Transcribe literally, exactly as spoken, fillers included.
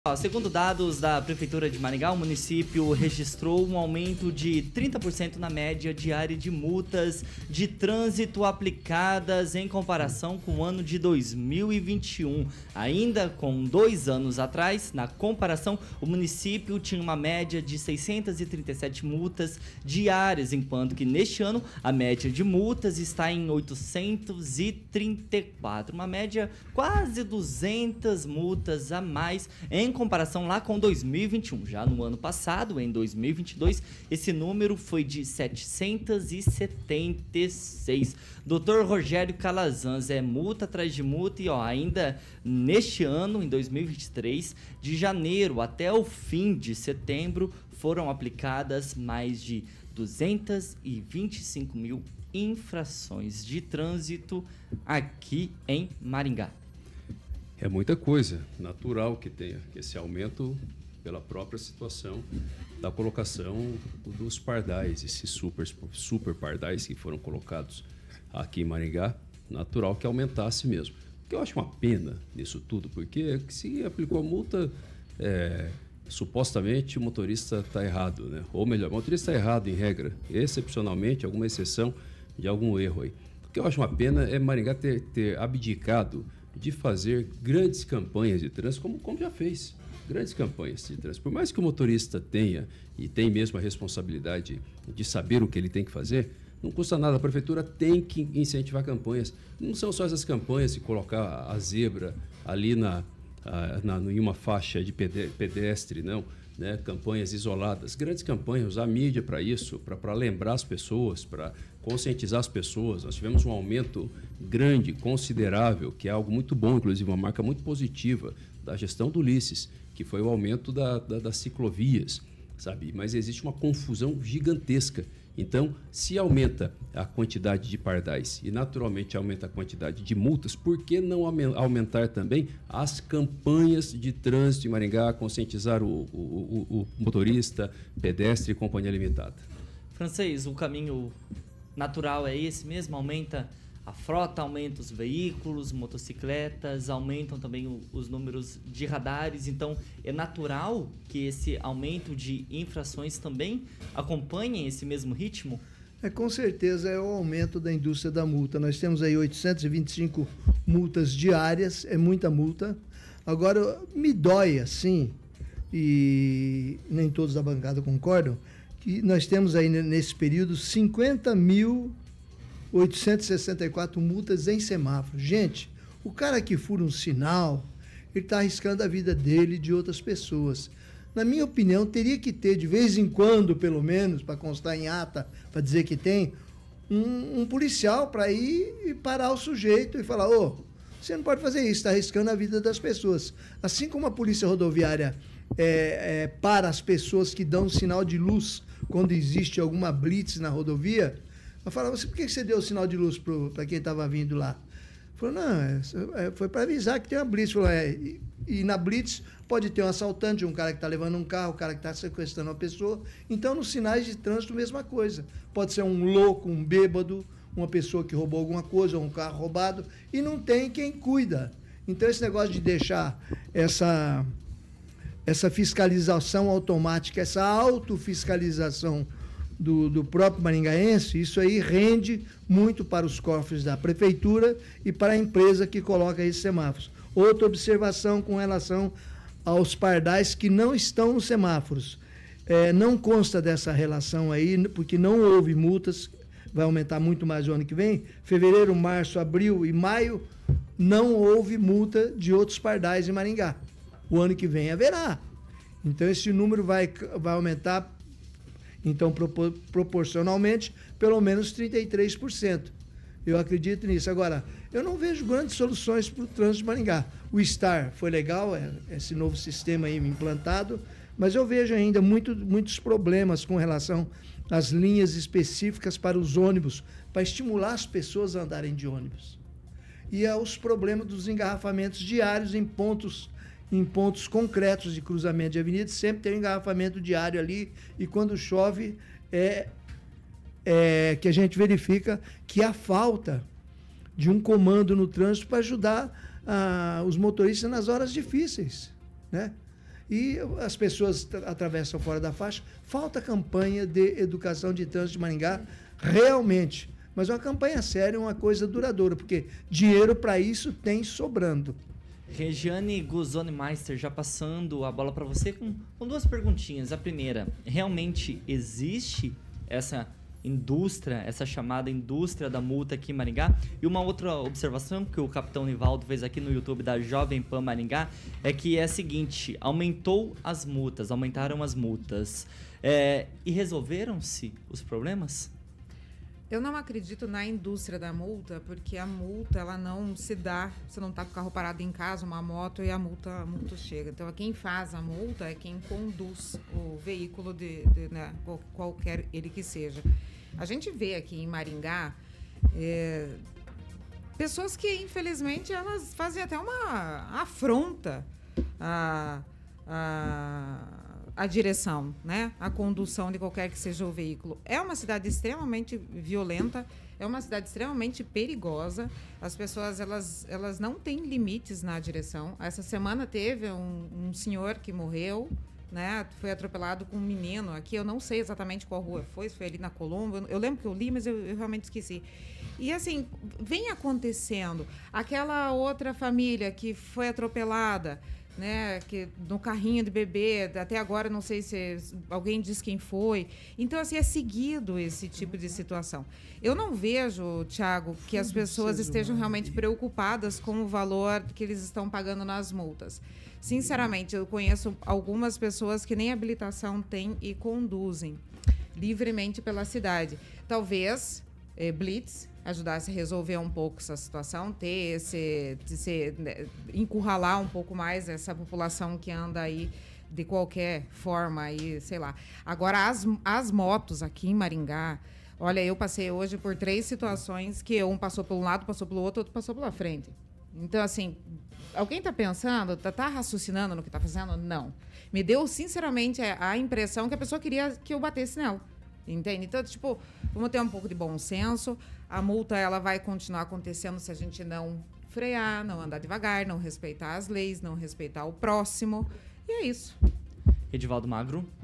Ó, segundo dados da Prefeitura de Maringá, o município registrou um aumento de trinta por cento na média diária de multas de trânsito aplicadas em comparação com o ano de dois mil e vinte e um. Ainda com dois anos atrás, na comparação, o município tinha uma média de seiscentas e trinta e sete multas diárias, enquanto que neste ano a média de multas está em oitocentas e trinta e quatro, uma média quase duzentas multas a mais em Em comparação lá com dois mil e vinte e um. Já no ano passado, em dois mil e vinte e dois, esse número foi de setecentas e setenta e seis. doutor Rogério Calazans, é multa atrás de multa e ó, ainda neste ano, em dois mil e vinte e três, de janeiro até o fim de setembro, foram aplicadas mais de duzentas e vinte e cinco mil infrações de trânsito aqui em Maringá. É muita coisa, natural que tenha esse aumento pela própria situação da colocação dos pardais, esses super, super pardais que foram colocados aqui em Maringá, natural que aumentasse mesmo. O que eu acho uma pena nisso tudo, porque se aplicou a multa, é, supostamente o motorista está errado, né? Ou melhor, o motorista está errado em regra, excepcionalmente, alguma exceção de algum erro aí. O que eu acho uma pena é Maringá ter, ter abdicado de fazer grandes campanhas de trânsito, como, como já fez, grandes campanhas de trânsito. Por mais que o motorista tenha, e tem mesmo a responsabilidade de saber o que ele tem que fazer, não custa nada, a prefeitura tem que incentivar campanhas. Não são só essas campanhas de colocar a zebra ali na, na, em uma faixa de pedestre, não, né? Campanhas isoladas, grandes campanhas, usar a mídia para isso, para lembrar as pessoas, para conscientizar as pessoas. Nós tivemos um aumento grande, considerável, que é algo muito bom, inclusive uma marca muito positiva da gestão do Ulisses, que foi o aumento da, da, das ciclovias, sabe? Mas existe uma confusão gigantesca. Então, se aumenta a quantidade de pardais e naturalmente aumenta a quantidade de multas, por que não aumentar também as campanhas de trânsito em Maringá, conscientizar o, o, o, o motorista, pedestre e companhia limitada? Francês, o caminho natural é esse mesmo? Aumenta a frota, aumenta os veículos, motocicletas, aumentam também o, os números de radares, então é natural que esse aumento de infrações também acompanhe esse mesmo ritmo? É, com certeza é o aumento da indústria da multa. Nós temos aí oitocentas e vinte e cinco multas diárias, é muita multa. Agora, me dói assim, e nem todos da bancada concordam, que nós temos aí nesse período cinquenta mil oitocentas e sessenta e quatro multas em semáforo. Gente, o cara que fura um sinal, ele está arriscando a vida dele e de outras pessoas. Na minha opinião, teria que ter, de vez em quando, pelo menos, para constar em ata, para dizer que tem, um, um policial para ir e parar o sujeito e falar: ô, você não pode fazer isso, está arriscando a vida das pessoas. Assim como a polícia rodoviária é, é, para as pessoas que dão sinal de luz quando existe alguma blitz na rodovia, eu falava: por que você deu o sinal de luz para quem estava vindo lá? Falou: não, é, foi para avisar que tem uma blitz. Falou: é, e, e na blitz pode ter um assaltante, um cara que está levando um carro, um cara que está sequestrando uma pessoa. Então, nos sinais de trânsito, mesma coisa. Pode ser um louco, um bêbado, uma pessoa que roubou alguma coisa, ou um carro roubado, e não tem quem cuida. Então, esse negócio de deixar essa, essa fiscalização automática, essa autofiscalização Do, do próprio maringaense, isso aí rende muito para os cofres da prefeitura e para a empresa que coloca esses semáforos. Outra observação com relação aos pardais que não estão nos semáforos. É, não consta dessa relação aí, porque não houve multas, vai aumentar muito mais o ano que vem. Fevereiro, março, abril e maio, não houve multa de outros pardais em Maringá. O ano que vem haverá. Então, esse número vai, vai aumentar. Então, propor, proporcionalmente, pelo menos trinta e três por cento. Eu acredito nisso. Agora, eu não vejo grandes soluções para o trânsito de Maringá. O Star foi legal, é, esse novo sistema aí implantado, mas eu vejo ainda muito, muitos problemas com relação às linhas específicas para os ônibus, para estimular as pessoas a andarem de ônibus. E aos problemas dos engarrafamentos diários em pontos em pontos concretos de cruzamento de avenida, sempre tem um engarrafamento diário ali, e quando chove, é, é que a gente verifica que há falta de um comando no trânsito para ajudar ah, os motoristas nas horas difíceis, né? e as pessoas atravessam fora da faixa. Falta campanha de educação de trânsito de Maringá, realmente. Mas uma campanha séria é uma coisa duradoura, porque dinheiro para isso tem sobrando. Regiane Guzoni Meister, já passando a bola para você com, com duas perguntinhas. A primeira, realmente existe essa indústria, essa chamada indústria da multa aqui em Maringá? E uma outra observação que o capitão Nivaldo fez aqui no YouTube da Jovem Pan Maringá é que é a seguinte: aumentou as multas, aumentaram as multas. É, e resolveram-se os problemas? Eu não acredito na indústria da multa, porque a multa ela não se dá, você não está com o carro parado em casa, uma moto, e a multa, a multa chega. Então, quem faz a multa é quem conduz o veículo, de, de né, qualquer ele que seja. A gente vê aqui em Maringá é, pessoas que, infelizmente, elas fazem até uma afronta a... a a direção, né? A condução de qualquer que seja o veículo. É uma cidade extremamente violenta, é uma cidade extremamente perigosa. As pessoas, elas, elas não têm limites na direção. Essa semana teve um, um senhor que morreu, né? Foi atropelado com um menino aqui. Eu não sei exatamente qual rua foi, se foi ali na Colombo. Eu lembro que eu li, mas eu, eu realmente esqueci. E, assim, vem acontecendo. Aquela outra família que foi atropelada, né, que no carrinho de bebê, até agora não sei se alguém diz quem foi. Então, assim, é seguido esse tipo de situação. Eu não vejo, Thiago, que as pessoas estejam realmente preocupadas com o valor que eles estão pagando nas multas. Sinceramente, eu conheço algumas pessoas que nem habilitação têm e conduzem livremente pela cidade. Talvez eh, blitz ajudasse a resolver um pouco essa situação, ter esse, esse, encurralar um pouco mais essa população que anda aí de qualquer forma, aí, sei lá. Agora, as, as motos aqui em Maringá, olha, eu passei hoje por três situações que um passou por um lado, passou pelo outro, outro passou pela frente. Então, assim, alguém está pensando, está tá raciocinando no que está fazendo? Não. Me deu, sinceramente, a impressão que a pessoa queria que eu batesse nela. Entende? Então, tipo, vamos ter um pouco de bom senso. A multa, ela vai continuar acontecendo se a gente não frear, não andar devagar, não respeitar as leis, não respeitar o próximo. E é isso. Edivaldo Magro.